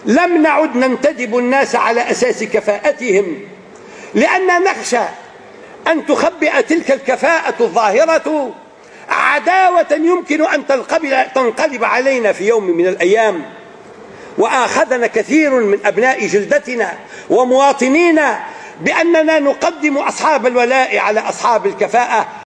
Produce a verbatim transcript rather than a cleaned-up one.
لم نعد ننتدب الناس على أساس كفاءتهم، لأننا نخشى أن تخبئ تلك الكفاءة الظاهرة عداوة يمكن أن تنقلب علينا في يوم من الأيام. وآخذنا كثير من أبناء جلدتنا ومواطنينا بأننا نقدم أصحاب الولاء على أصحاب الكفاءة.